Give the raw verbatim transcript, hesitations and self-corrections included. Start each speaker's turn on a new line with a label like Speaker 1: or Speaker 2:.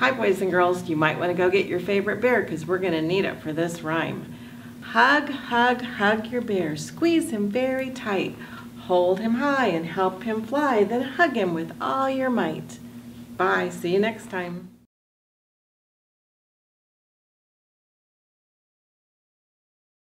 Speaker 1: Hi, boys and girls. You might want to go get your favorite bear because we're going to need it for this rhyme. Hug, hug, hug your bear. Squeeze him very tight. Hold him high and help him fly. Then hug him with all your might. Bye. See you next time.